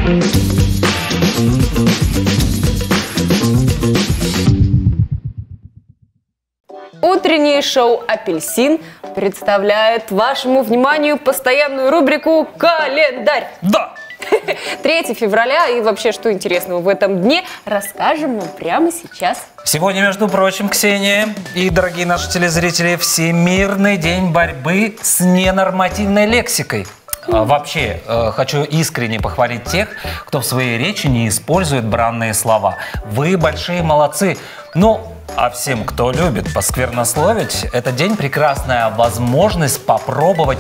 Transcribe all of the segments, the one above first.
Утреннее шоу «Апельсин» представляет вашему вниманию постоянную рубрику «Календарь». Да! 3 февраля и вообще, что интересного в этом дне, расскажем вам прямо сейчас. Сегодня, между прочим, Ксения и дорогие наши телезрители, Всемирный день борьбы с ненормативной лексикой. Вообще, хочу искренне похвалить тех, кто в своей речи не использует бранные слова. Вы большие молодцы. А всем, кто любит посквернословить, этот день прекрасная возможность попробовать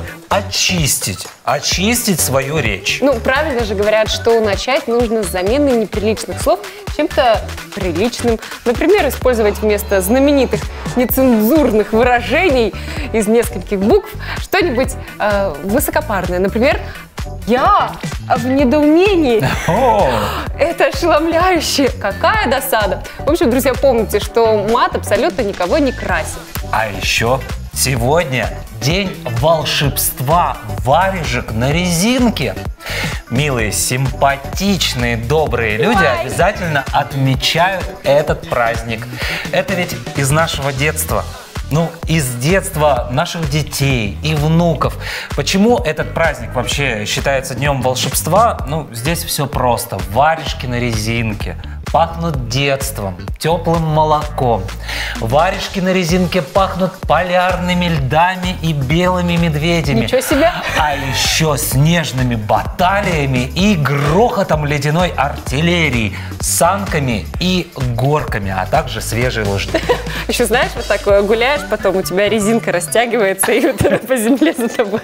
очистить свою речь. Правильно же говорят, что начать нужно с замены неприличных слов чем-то приличным. Например, использовать вместо знаменитых нецензурных выражений из нескольких букв что-нибудь высокопарное. Например, «Я в недоумении». Это ошеломляюще. Какая досада. В общем, друзья, помните, что мат абсолютно никого не красит. А еще сегодня день волшебства варежек на резинке. Милые, симпатичные, добрые люди обязательно отмечают этот праздник. Это ведь из нашего детства. Из детства наших детей и внуков. Почему этот праздник вообще считается днем волшебства? Здесь все просто. Варежки на резинке пахнут детством, теплым молоком. Варежки на резинке пахнут полярными льдами и белыми медведями. Ничего себе! А еще снежными баталиями и грохотом ледяной артиллерии, санками и горками, а также свежей лыжи. Еще знаешь, вот такое гуляешь, потом у тебя резинка растягивается, и вот она по земле за тобой.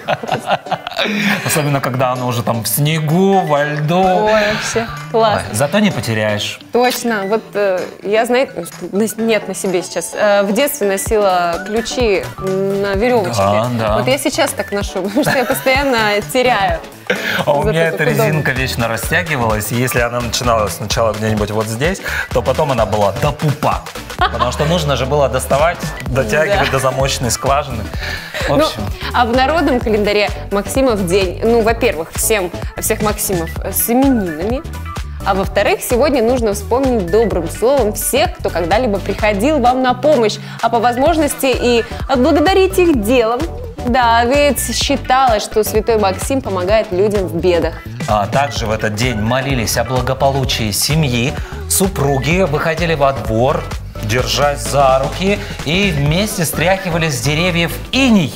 Особенно, когда она уже там в снегу, во льду. Ой, вообще классно. Зато не потеряешь. Точно. Вот я, знаете, нет на себе сейчас. В детстве носила ключи на веревочке. Да. Вот я сейчас так ношу, потому что я постоянно теряю. А у меня эта резинка вечно растягивалась, и если она начиналась сначала где-нибудь вот здесь, то потом она была до пупа. Потому что нужно же было доставать, дотягивать до замочной скважины. В общем. А в народном календаре Максимов день. Во-первых, всех Максимов с именинами. А во-вторых, сегодня нужно вспомнить добрым словом всех, кто когда-либо приходил вам на помощь, а по возможности и отблагодарить их делом. Да, ведь считалось, что святой Максим помогает людям в бедах. А также в этот день молились о благополучии семьи, супруги выходили во двор, держась за руки, и вместе стряхивали с деревьев иней.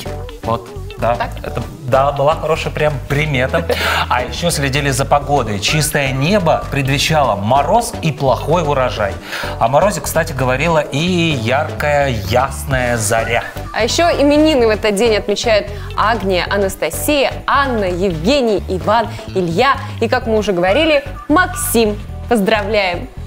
Это была хорошая прям примета. А еще следили за погодой. Чистое небо предвещало мороз и плохой урожай. О морозе, кстати, говорила и яркая, ясная заря. А еще именины в этот день отмечают Агния, Анастасия, Анна, Евгений, Иван, Илья и, как мы уже говорили, Максим. Поздравляем!